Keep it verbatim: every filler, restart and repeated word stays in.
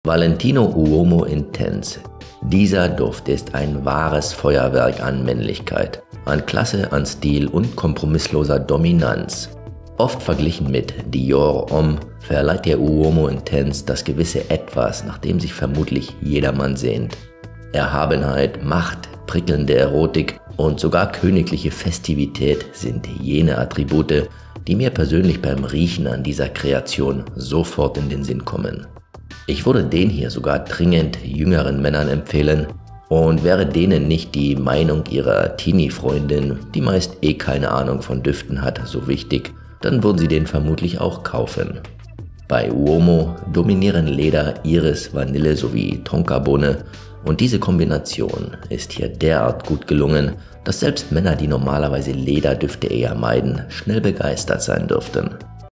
Valentino Uomo Intense. Dieser Duft ist ein wahres Feuerwerk an Männlichkeit, an Klasse, an Stil und kompromissloser Dominanz. Oft verglichen mit Dior Homme verleiht der Uomo Intense das gewisse Etwas, nach dem sich vermutlich jedermann sehnt. Erhabenheit, Macht, prickelnde Erotik und sogar königliche Festivität sind jene Attribute, die mir persönlich beim Riechen an dieser Kreation sofort in den Sinn kommen. Ich würde den hier sogar dringend jüngeren Männern empfehlen, und wäre denen nicht die Meinung ihrer Teenie-Freundin, die meist eh keine Ahnung von Düften hat, so wichtig, dann würden sie den vermutlich auch kaufen. Bei Uomo dominieren Leder, Iris, Vanille sowie Tonkabohne, und diese Kombination ist hier derart gut gelungen, dass selbst Männer, die normalerweise Lederdüfte eher meiden, schnell begeistert sein dürften.